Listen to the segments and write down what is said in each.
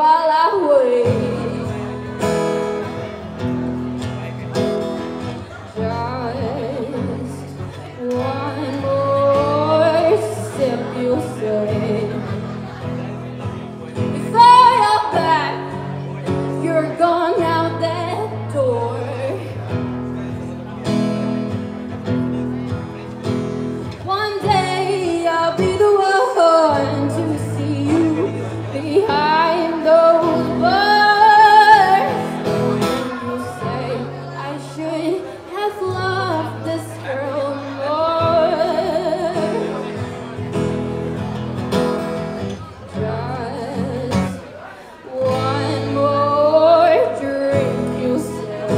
while I wait. Just one more sip, you say. Before you're back, you're gone out that door. One day I'll be the one to see you behind those bars. You say I should have loved this girl more. Just one more drink, you say.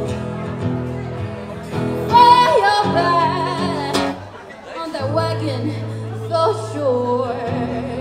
While you're back on that wagon, so sure.